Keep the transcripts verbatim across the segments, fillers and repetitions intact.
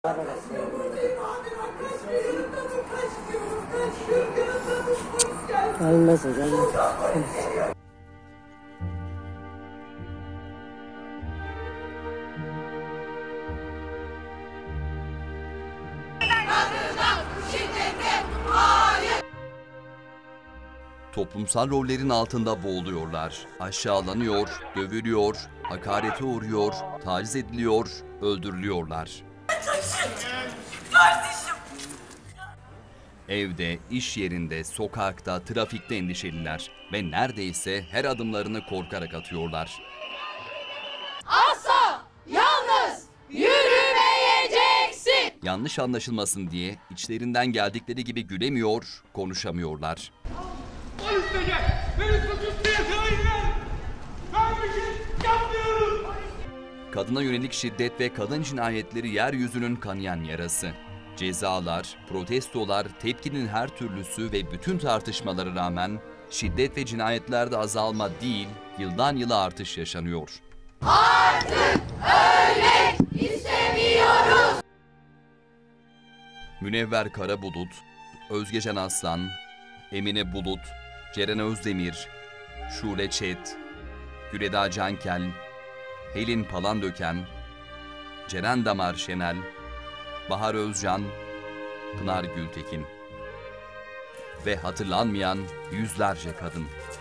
Gelmez hocam. Toplumsal rollerin altında boğuluyorlar, aşağılanıyor, dövülüyor, hakarete uğruyor, taciz ediliyor, öldürülüyorlar. Evde, iş yerinde, sokakta, trafikte endişeliler ve neredeyse her adımlarını korkarak atıyorlar. Asla yalnız yürümeyeceksin. Yanlış anlaşılmasın diye içlerinden geldikleri gibi gülemiyor, konuşamıyorlar. Kadına yönelik şiddet ve kadın cinayetleri yeryüzünün kanayan yarası. Cezalar, protestolar, tepkinin her türlüsü ve bütün tartışmalara rağmen şiddet ve cinayetlerde azalma değil, yıldan yıla artış yaşanıyor. Artık ölmek istemiyoruz. Münevver Karabulut, Özgecan Aslan, Emine Bulut, Ceren Özdemir, Şule Çet, Güleda Cankel, Helin Palandöken, Ceren Damar Şenel, Bahar Özcan, Pınar Gültekin ve hatırlanmayan yüzlerce kadın.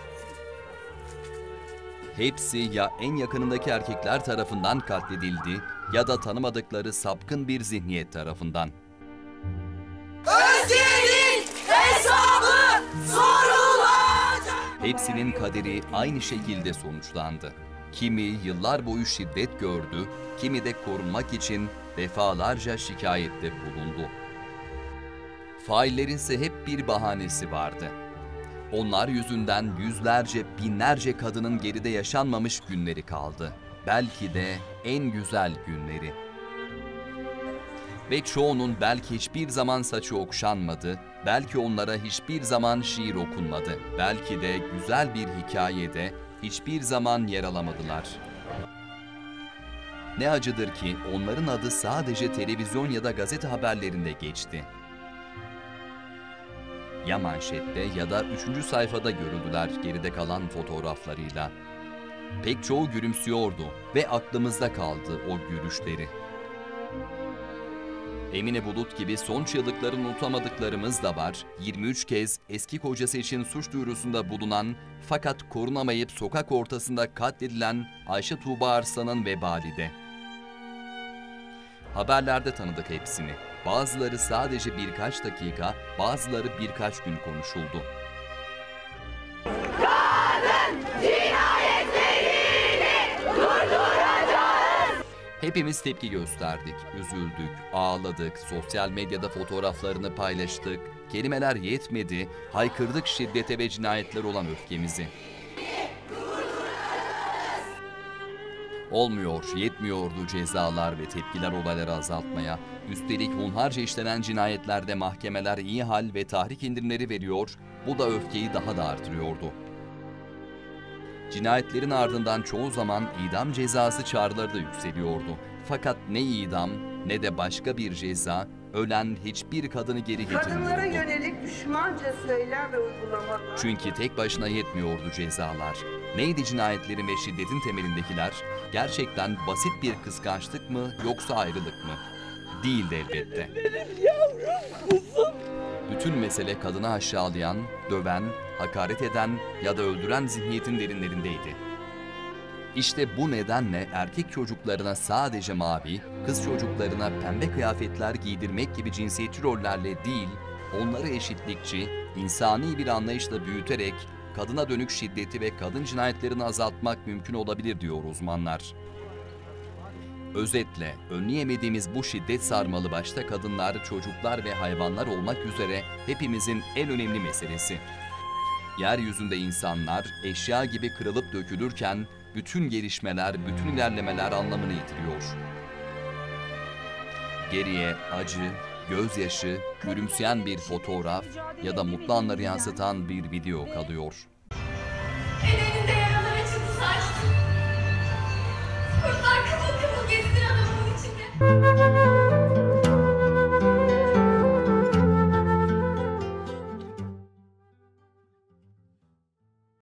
Hepsi ya en yakınındaki erkekler tarafından katledildi ya da tanımadıkları sapkın bir zihniyet tarafından. Özge'nin hesabı sorulacak. Hepsinin kaderi aynı şekilde sonuçlandı. Kimi yıllar boyu şiddet gördü, kimi de korunmak için defalarca şikayette bulundu. Faillerin ise hep bir bahanesi vardı. Onlar yüzünden yüzlerce, binlerce kadının geride yaşanmamış günleri kaldı. Belki de en güzel günleri. Ve çoğunun belki hiçbir zaman saçı okşanmadı, belki onlara hiçbir zaman şiir okunmadı, belki de güzel bir hikayede hiçbir zaman yer alamadılar. Ne acıdır ki onların adı sadece televizyon ya da gazete haberlerinde geçti. Ya manşette ya da üçüncü sayfada görüldüler geride kalan fotoğraflarıyla. Pek çoğu gülümsüyordu ve aklımızda kaldı o gülüşleri. Emine Bulut gibi son çığlıklarını unutamadıklarımız da var. yirmi üç kez eski kocası için suç duyurusunda bulunan fakat korunamayıp sokak ortasında katledilen Ayşe Tuğba Arslan'ın vebali de. Haberlerde tanıdık hepsini. Bazıları sadece birkaç dakika, bazıları birkaç gün konuşuldu. Kadın cinayetlerini durduracağız. Hepimiz tepki gösterdik, üzüldük, ağladık, sosyal medyada fotoğraflarını paylaştık. Kelimeler yetmedi, haykırdık şiddete ve cinayetler olan öfkemizi. Olmuyor, yetmiyordu cezalar ve tepkiler olayları azaltmaya. Üstelik hunharca işlenen cinayetlerde mahkemeler iyi hal ve tahrik indirimleri veriyor, bu da öfkeyi daha da artırıyordu. Cinayetlerin ardından çoğu zaman idam cezası çağrıları da yükseliyordu. Fakat ne idam ne de başka bir ceza ölen hiçbir kadını geri getirmiyordu. Kadınlara yönelik düşmanca söylem ve uygulamalar. Çünkü tek başına yetmiyordu cezalar. Neydi cinayetlerin ve şiddetin temelindekiler? Gerçekten basit bir kıskançlık mı yoksa ayrılık mı? Değildi elbette. Benim yavrum kızım. Bütün mesele kadını aşağılayan, döven, hakaret eden ya da öldüren zihniyetin derinlerindeydi. İşte bu nedenle erkek çocuklarına sadece mavi, kız çocuklarına pembe kıyafetler giydirmek gibi cinsiyetçi rollerle değil, onları eşitlikçi, insani bir anlayışla büyüterek kadına dönük şiddeti ve kadın cinayetlerini azaltmak mümkün olabilir diyor uzmanlar. Özetle, önleyemediğimiz bu şiddet sarmalı başta kadınlar, çocuklar ve hayvanlar olmak üzere hepimizin en önemli meselesi. Yeryüzünde insanlar eşya gibi kırılıp dökülürken bütün gelişmeler, bütün ilerlemeler anlamını yitiriyor. Geriye acı, gözyaşı, gülümseyen bir fotoğraf ya da mutlu anları yansıtan bir video kalıyor. Bedeninde yaralar açıldı saçtı. Kurtlar kıvıl kıvıl gezdir adamın içinde.